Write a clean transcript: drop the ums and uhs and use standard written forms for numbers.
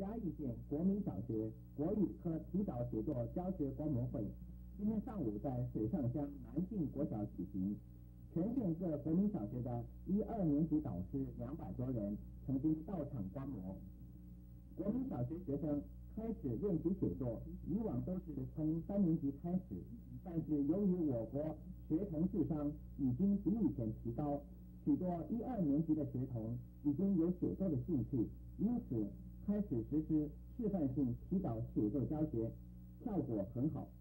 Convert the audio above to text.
嘉义县国民小学国语科提早写作教学观摩会，今天上午在水上乡南靖国小举行。全县各国民小学的1、2年级导师200多人曾经到场观摩。国民小学学生开始练习写作，以往都是从3年级开始，但是由于我国学童智商已经比以前提高，许多1、2年级的学童已经有写作的兴趣，因此开始实施示范性提早写作教学，效果很好。